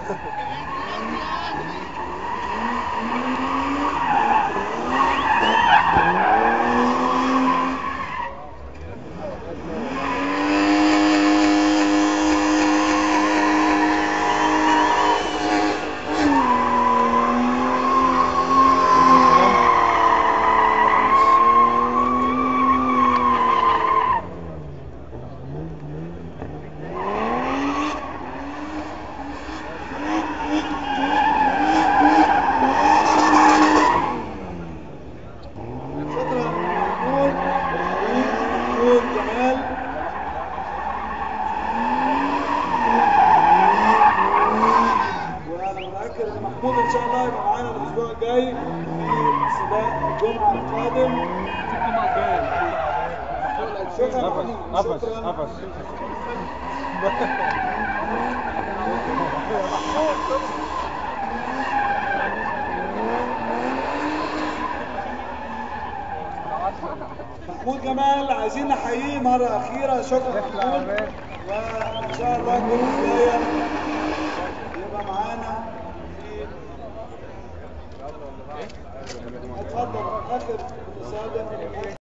محمود ان شاء الله يبقى معانا الاسبوع الجاي في سباق الجمعه القادم. شكرا محمود. شكرا. محمود جمال عايزين نحييه مره اخيره. شكرا محمود، وان شاء الله الجمعه الجايه يبقى معانا في اتفضل اخر مسابقه.